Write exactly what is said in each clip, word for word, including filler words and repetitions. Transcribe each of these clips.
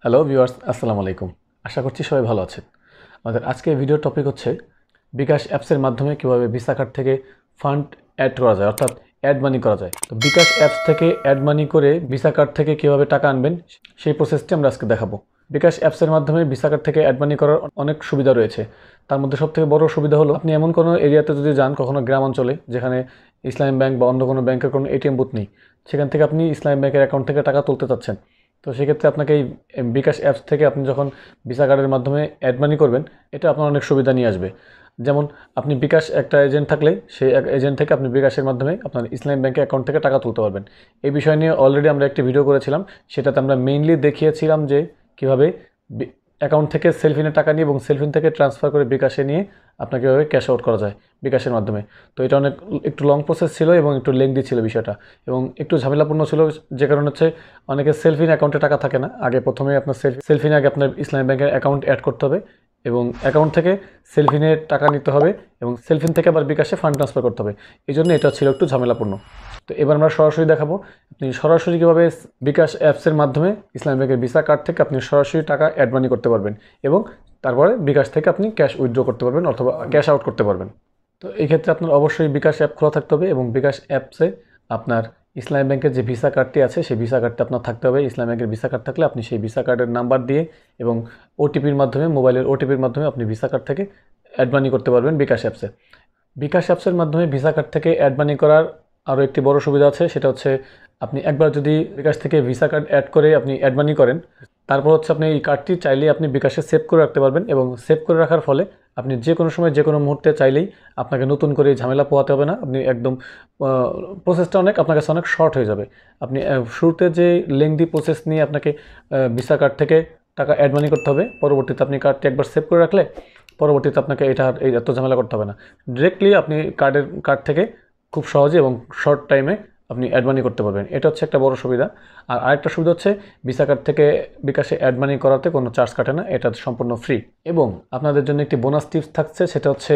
Hello viewers, আসসালামু আলাইকুম। আশা করছি সবাই ভালো আছেন। আমাদের আজকের ভিডিওর টপিক হচ্ছে বিকাশ অ্যাপসের মাধ্যমে কীভাবে ভিসা কার্ড থেকে ফান্ড অ্যাড করা যায়, অর্থাৎ অ্যাড মানি করা যায়। তো বিকাশ অ্যাপস থেকে অ্যাড মানি করে ভিসা কার্ড থেকে কীভাবে টাকা আনবেন সেই প্রসেসটি আমরা আজকে দেখাবো। বিকাশ অ্যাপসের মাধ্যমে ভিসা কার্ড থেকে অ্যাড মানি করার অনেক সুবিধা রয়েছে। তার মধ্যে সবথেকে বড় সুবিধা হলো, আপনি এমন কোনো এরিয়াতে যদি যান, কখনো গ্রাম অঞ্চলে যেখানে ইসলামী ব্যাংক বা অন্য কোনো ব্যাংকের কোনো এটিএম বুথ নেই, সেখান থেকে আপনি ইসলামী ব্যাংকের অ্যাকাউন্ট থেকে টাকা তুলতে চাচ্ছেন। তো সেক্ষেত্রে আপনাকে এই বিকাশ অ্যাপস থেকে আপনি যখন ভিসা কার্ডের মাধ্যমে অ্যাড মানি করবেন, এটা আপনার অনেক সুবিধা নিয়ে আসবে। যেমন আপনি বিকাশ একটা এজেন্ট থাকলে সেই এজেন্ট থেকে আপনি বিকাশের মাধ্যমে আপনার ইসলামী ব্যাংকের অ্যাকাউন্ট থেকে টাকা তুলতে পারবেন। এই বিষয় নিয়ে অলরেডি আমরা একটি ভিডিও করেছিলাম, সেটাতে আমরা মেইনলি দেখিয়েছিলাম যে কীভাবে অ্যাকাউন্ট থেকে সেলফিনে টাকা নিয়ে এবং সেলফিন থেকে ট্রান্সফার করে বিকাশে নিয়ে আপনাকে কীভাবে ক্যাশ আউট করা যায় বিকাশের মাধ্যমে। তো এটা অনেক একটু লং প্রসেস ছিল এবং একটু লেংদি ছিল বিষয়টা, এবং একটু ঝামেলাপূর্ণ ছিল, যে কারণে হচ্ছে অনেকে সেলফিন অ্যাকাউন্টে টাকা থাকে না। আগে প্রথমে আপনার সেলফিনে আগে আপনার ইসলামী ব্যাংকের অ্যাকাউন্ট অ্যাড করতে হবে এবং অ্যাকাউন্ট থেকে সেলফিনে টাকা নিতে হবে এবং সেলফিন থেকে আবার বিকাশে ফান্ড ট্রান্সফার করতে হবে। এই জন্য এটা ছিল একটু ঝামেলাপূর্ণ। তো এবার আমরা সরাসরি দেখাবো আপনি সরাসরি কীভাবে বিকাশ অ্যাপসের মাধ্যমে ইসলামী ব্যাংকের ভিসা কার্ড থেকে আপনি সরাসরি টাকা অ্যাড মানি করতে পারবেন এবং তারপরে বিকাশ থেকে আপনি ক্যাশ উইথড্র করতে পারবেন অথবা ক্যাশ আউট করতে পারবেন। তো এই ক্ষেত্রে আপনার অবশ্যই বিকাশ অ্যাপ খোলা থাকতে হবে এবং বিকাশ অ্যাপসে আপনার ইসলামী ব্যাংকের যে ভিসা কার্ডটি আছে সেই ভিসা কার্ডটা আপনার থাকতে হবে। ইসলামী ব্যাংকের ভিসা কার্ড থাকলে আপনি সেই ভিসা কার্ডের নাম্বার দিয়ে এবং ওটিপির মাধ্যমে, মোবাইলের ওটিপির মাধ্যমে আপনি ভিসা কার্ড থেকে অ্যাড মানি করতে পারবেন বিকাশ অ্যাপসে। বিকাশ অ্যাপসের মাধ্যমে ভিসা কার্ড থেকে অ্যাড মানি করার আরও একটি বড় সুবিধা আছে, সেটা হচ্ছে আপনি একবার যদি বিকাশ থেকে ভিসা কার্ড অ্যাড করে আপনি অ্যাড মানি করেন, তারপর হচ্ছে আপনি এই কার্ডটি চাইলেই আপনি বিকাশে সেভ করে রাখতে পারবেন এবং সেভ করে রাখার ফলে আপনি যে কোনো সময় যে কোনো মুহূর্তে চাইলেই আপনাকে নতুন করে ঝামেলা পোহাতে হবে না। আপনি একদম প্রসেসটা অনেক আপনার কাছে অনেক শর্ট হয়ে যাবে। আপনি শুরুতে যে লেংদি প্রসেস নিয়ে আপনাকে ভিসা কার্ড থেকে টাকা অ্যাড মানি করতে হবে, পরবর্তীতে আপনি কার্ডটি একবার সেভ করে রাখলে পরবর্তীতে আপনাকে এটা এই এত ঝামেলা করতে হবে না। ডিরেক্টলি আপনি কার্ডের কার্ড থেকে খুব সহজে এবং শর্ট টাইমে আপনি অ্যাড মানি করতে পারবেন। এটা হচ্ছে একটা বড় সুবিধা। আর আরেকটা সুবিধা হচ্ছে ভিসা কার্ড থেকে বিকাশে অ্যাড মানি করাতে কোনো চার্জ কাটে না, এটা সম্পূর্ণ ফ্রি। এবং আপনাদের জন্য একটি বোনাস টিপস থাকছে, সেটা হচ্ছে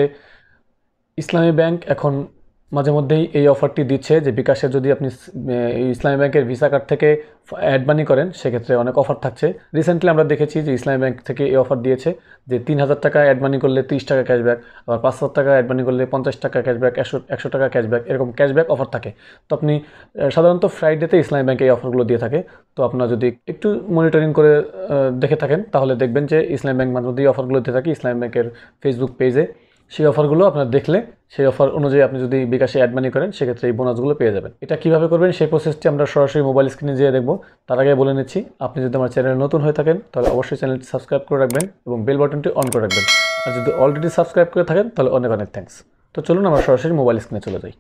ইসলামী ব্যাংক এখন মাঝে মধ্যেই এই অফারটি দিচ্ছে যে বিকাশে যদি আপনি ইসলামী ব্যাংকের ভিসা কার্ড থেকে অ্যাড মানি করেন, সেক্ষেত্রে অনেক অফার থাকছে। রিসেন্টলি আমরা দেখেছি যে ইসলামী ব্যাংক থেকে এই অফার দিয়েছে যে তিন হাজার টাকা অ্যাড মানি করলে তিরিশ টাকা ক্যাশব্যাক, আবার পাঁচ হাজার টাকা অ্যাড মানি করলে পঞ্চাশ টাকা ক্যাশব্যাক, একশো একশো টাকা ক্যাশব্যাক, এরকম ক্যাশব্যাক অফার থাকে। তো আপনি সাধারণত ফ্রাইডেতে ইসলামী ব্যাংক এই অফারগুলো দিয়ে থাকে। তো আপনারা যদি একটু মনিটরিং করে দেখে থাকেন তাহলে দেখবেন যে ইসলামী ব্যাংক মাঝে মধ্যেই অফারগুলো দিয়ে থাকে ইসলামী ব্যাংকের ফেসবুক পেজে। সেই অফারগুলো আপনার দেখলে সেই অফার অনুযায়ী আপনি যদি বিকাশে অ্যাড মানি করেন, সেক্ষেত্রে এই বোনাসগুলো পেয়ে যাবেন। এটা কীভাবে করবেন সেই প্রসেসটি আমরা সরাসরি মোবাইল স্ক্রিনে যেয়ে দেখব। তার আগে বলে নিচ্ছি, আপনি যদি আমার চ্যানেলে নতুন হয়ে থাকেন তাহলে অবশ্যই চ্যানেলটি সাবস্ক্রাইব করে রাখবেন এবং বেল বাটনটি অন করে রাখবেন। আর যদি অলরেডি সাবস্ক্রাইব করে থাকেন তাহলে অনেক অনেক থ্যাঙ্কস। তো চলুন আমরা সরাসরি মোবাইল স্ক্রিনে চলে যাই।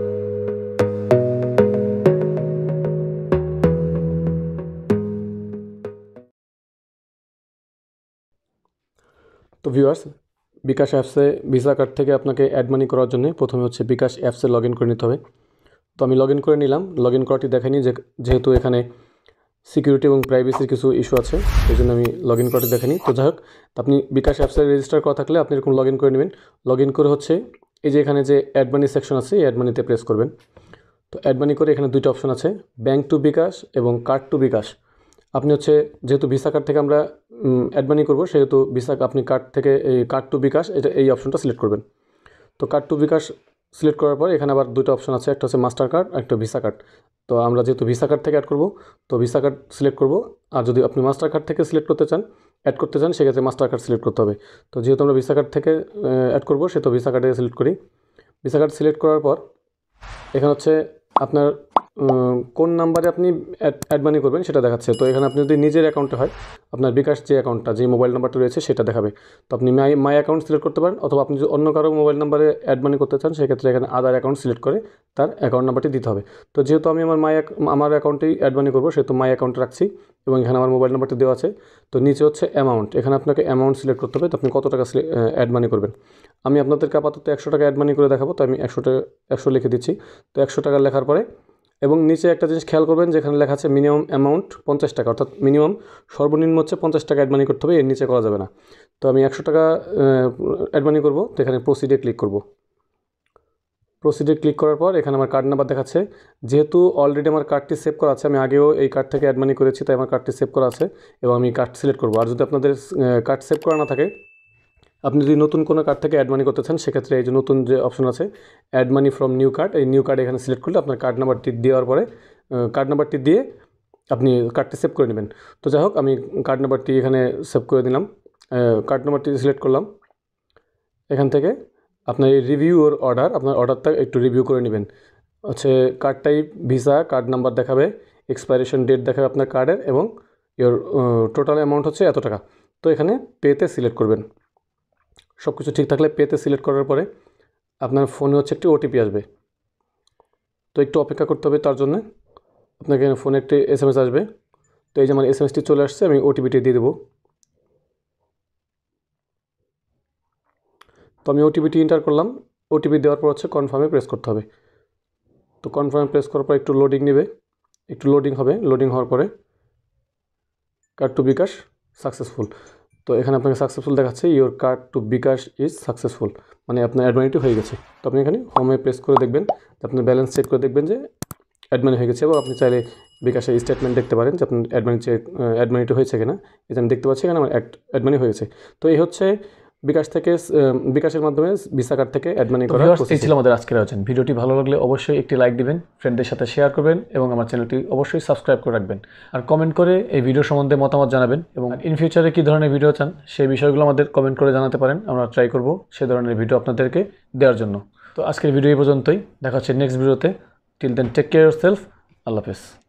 তো ভিউয়ার্স, বিকাশ অ্যাপসে ভিসা কার্ড থেকে আপনাকে অ্যাড মানি করার জন্য প্রথমে হচ্ছে বিকাশ অ্যাপসে লগ ইন করে নিতে হবে। তো আমি লগ ইন করে নিলাম। লগ ইন করাটি দেখাইনি, যে যেহেতু এখানে সিকিউরিটি এবং প্রাইভেসির কিছু ইস্যু আছে, সেই জন্য আমি লগ ইন করাটি দেখাইনি। তো যাই হোক, আপনি বিকাশ অ্যাপসে রেজিস্টার করা থাকলে আপনি এরকম লগ ইন করে নেবেন। লগ ইন করে হচ্ছে এই যে এখানে যে অ্যাড মানি সেকশন আছে, এই অ্যাড মানিতে প্রেস করবেন। তো অ্যাড মানি করে এখানে দুইটা অপশন আছে, ব্যাঙ্ক টু বিকাশ এবং কার্ড টু বিকাশ। আপনি হচ্ছে যেহেতু ভিসা কার্ড থেকে আমরা অ্যাড মানি করবো, সেহেতু ভিসা আপনি কার্ড থেকে এই কার্ড টু বিকাশ, এটা এই অপশনটা সিলেক্ট করবেন। তো কার্ড টু বিকাশ সিলেক্ট করার পর এখানে আবার দুটো অপশন আছে, একটা হচ্ছে মাস্টার কার্ড, একটা ভিসা কার্ড। তো আমরা যেহেতু ভিসা কার্ড থেকে অ্যাড করবো, তো ভিসা কার্ড সিলেক্ট করবো। আর যদি আপনি মাস্টার কার্ড থেকে সিলেক্ট করতে চান, অ্যাড করতে চান, সেক্ষেত্রে মাস্টার কার্ড সিলেক্ট করতে হবে। তো যেহেতু আমরা ভিসা কার্ড থেকে অ্যাড করবো, সেহেতু ভিসা কার্ডে সিলেক্ট করি। ভিসা কার্ড সিলেক্ট করার পর এখানে হচ্ছে আপনার কোন নাম্বারে আপনি অ্যাড মানি করবেন সেটা দেখাচ্ছে। তো এখানে আপনি যদি নিজের অ্যাকাউন্টে হয়, আপনার বিকাশ যে অ্যাকাউন্টটা, যে মোবাইল নাম্বারটা রয়েছে সেটা দেখাবে। তো আপনি মাই মাই অ্যাকাউন্ট সিলেক্ট করতে পারেন, অথবা আপনি যদি অন্য কারো মোবাইল নাম্বারে অ্যাড মানি করতে চান, সেক্ষেত্রে এখানে আদার অ্যাকাউন্ট সিলেক্ট করে তার অ্যাকাউন্ট নাম্বারটি দিতে হবে। তো যেহেতু আমি আমার মাই আমার অ্যাকাউন্টেই অ্যাড মানি করবো, সেহেতু মাই অ্যাকাউন্ট রাখছি এবং এখানে আমার মোবাইল নাম্বারটি দেওয়া আছে। তো নিচে হচ্ছে অ্যামাউন্ট, এখানে আপনাকে অ্যামাউন্ট সিলেক্ট করতে হবে। তো আপনি কত টাকা অ্যাড মানি করবেন। আমি আপনাদেরকে আপাতত একশো টাকা অ্যাড মানি করে দেখাবো, তো আমি একশো টাকা একশো লিখে দিচ্ছি। তো একশো টাকা লেখার পরে এবং নিচে একটা জিনিস খেয়াল করবেন, যেখানে লেখা আছে মিনিমাম অ্যামাউন্ট পঞ্চাশ টাকা, অর্থাৎ মিনিমাম সর্বনিম্ন হচ্ছে পঞ্চাশ টাকা অ্যাড মানি করতে হবে, এর নিচে করা যাবে না। তো আমি একশো টাকা অ্যাড মানি করবো, তো এখানে প্রসিডে ক্লিক করব। প্রসিডে ক্লিক করার পর এখানে আমার কার্ড নাম্বার দেখাচ্ছে। যেহেতু অলরেডি আমার কার্ডটি সেভ করা আছে, আমি আগেও এই কার্ড থেকে অ্যাড মানি করেছি, তাই আমার কার্ডটি সেভ করা আছে এবং আমি কার্ড সিলেক্ট করব। আর যদি আপনাদের কার্ড সেভ করা না থাকে, আপনি যদি নতুন কোনো কার্ড থেকে অ্যাড মানি করতে চান, সেক্ষেত্রে এই যে নতুন যে অপশন আছে add money from new card, এই নিউ কার্ড এখানে সিলেক্ট করলে আপনার কার্ড নাম্বারটি দেওয়ার পরে কার্ড নাম্বারটি দিয়ে আপনি কার্ডটি সেভ করে নেবেন। তো যাই হোক, আমি কার্ড নাম্বারটি এখানে সেভ করে দিলাম, কার্ড নাম্বারটি সিলেক্ট করলাম। এখান থেকে আপনার এই রিভিউ ওর অর্ডার, আপনার অর্ডারটা একটু রিভিউ করে নেবেন। হচ্ছে card type Visa, card number দেখাবে, এক্সপাইরেশন ডেট দেখাবে আপনার কার্ডের, এবং ইওর টোটাল অ্যামাউন্ট হচ্ছে এত টাকা। তো এখানে পেতে সিলেক্ট করবেন। সব কিছু ঠিক থাকলে পেতে সিলেক্ট করার পরে আপনার ফোনে হচ্ছে একটি ওটিপি আসবে। তো একটু অপেক্ষা করতে হবে, তার জন্য আপনাকে ফোনে একটি এস এম এস আসবে। তো এই যে আমার এস এম এসটি চলে আসছে, আমি ওটিপিটি দিয়ে দেবো। তো আমি ওটিপিটি এন্টার করলাম। ওটিপি দেওয়ার পর হচ্ছে কনফার্মে প্রেস করতে হবে। তো কনফার্মে প্রেস করার পর একটু লোডিং নেবে, একটু লোডিং হবে। লোডিং হওয়ার পরে কার্ড টু বিকাশ সাকসেসফুল। তো এখানে আপনাকে সাকসেসফুল দেখাচ্ছে, your card to bKash is successful, মানে আপনার অ্যাড মানিটি হয়ে গেছে। তো আপনি এখানে হোমে প্রেস করে দেখবেন, আপনার ব্যালেন্স চেক করে দেখবেন যে অ্যাড মানি হয়ে গেছে, এবং আপনি চাইলে বিকাশের স্টেটমেন্ট দেখতে পারেন যে আপনার অ্যাড মানি চেক অ্যাড মানিটি হয়েছে কিনা। এটা আমি দেখতে পাচ্ছি এখানে আমার অ্যাড মানি হয়ে গেছে। তো এই হচ্ছে বিকাশ থেকে বিকাশের মাধ্যমে ভিসা কার্ড থেকে অ্যাড মানি করা। এই ছিল আমাদের আজকের আলোচনা। ভিডিওটি ভালো লাগলে অবশ্যই একটি লাইক দিবেন, ফ্রেন্ডদের সাথে শেয়ার করবেন এবং আমার চ্যানেলটি অবশ্যই সাবস্ক্রাইব করে রাখবেন। আর কমেন্ট করে এই ভিডিও সম্বন্ধে মতামত জানাবেন, এবং ইন ফিউচারে কী ধরনের ভিডিও চান সেই বিষয়গুলো আমাদের কমেন্ট করে জানাতে পারেন। আমরা ট্রাই করব সে ধরনের ভিডিও আপনাদেরকে দেওয়ার জন্য। তো আজকের ভিডিও এই পর্যন্তই, দেখা হচ্ছে নেক্সট ভিডিওতে। Till then take care yourself. আল্লাহ হাফেজ।